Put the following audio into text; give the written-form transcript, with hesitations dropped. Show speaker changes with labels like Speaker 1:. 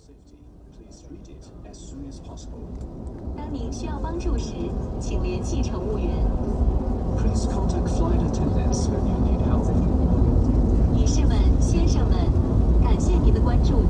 Speaker 1: 当您需要帮助时，请联系乘务员。
Speaker 2: Please contact flight attendants when you need help.
Speaker 1: 女士们、先生们，感谢您的关注。